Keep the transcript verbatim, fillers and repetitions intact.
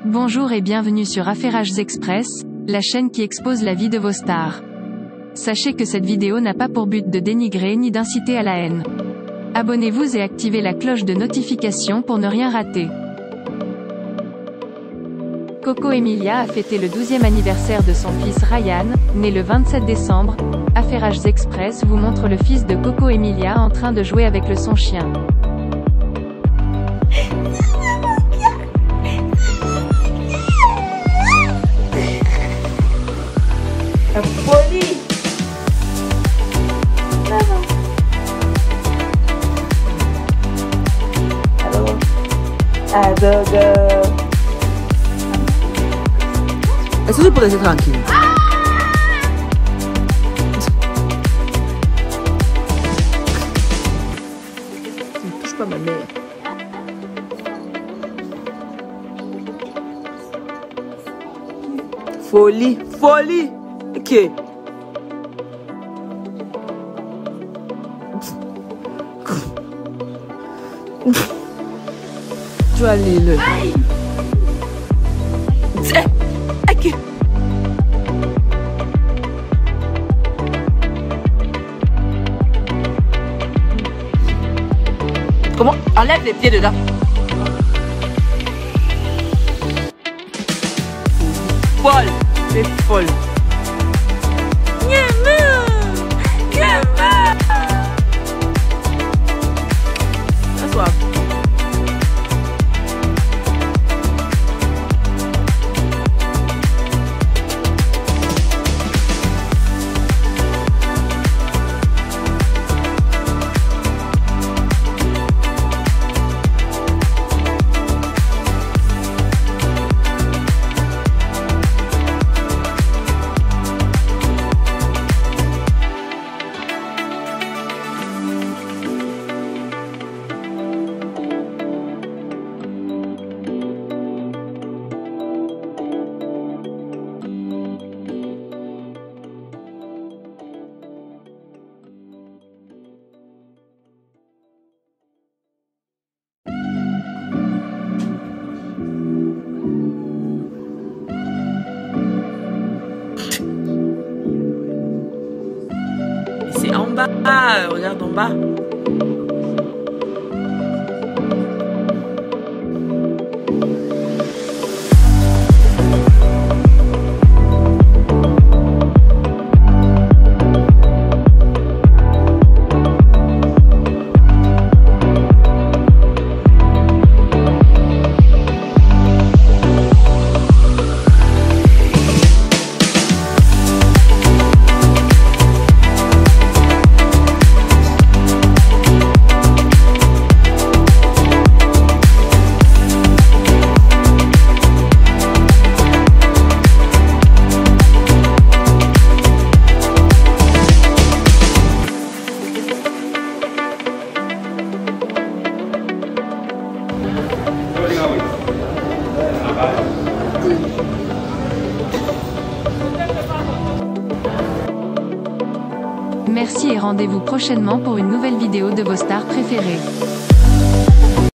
Bonjour et bienvenue sur Affairages Express, la chaîne qui expose la vie de vos stars. Sachez que cette vidéo n'a pas pour but de dénigrer ni d'inciter à la haine. Abonnez-vous et activez la cloche de notification pour ne rien rater. Coco Emilia a fêté le douzième anniversaire de son fils Ryan, né le vingt-sept décembre. Affairages Express vous montre le fils de Coco Emilia en train de jouer avec le son chien. La folie. Alors, ah, donc, euh... Est-ce que tu peux laisser tranquille? Tu ne touches pas ma mère. Folie, folie. Ok. Tu vas aller le. Ok. Comment? Enlève les pieds dedans. Folle. C'est folle. Assois. C'est en bas, ah, regarde en bas. Merci et rendez-vous prochainement pour une nouvelle vidéo de vos stars préférées.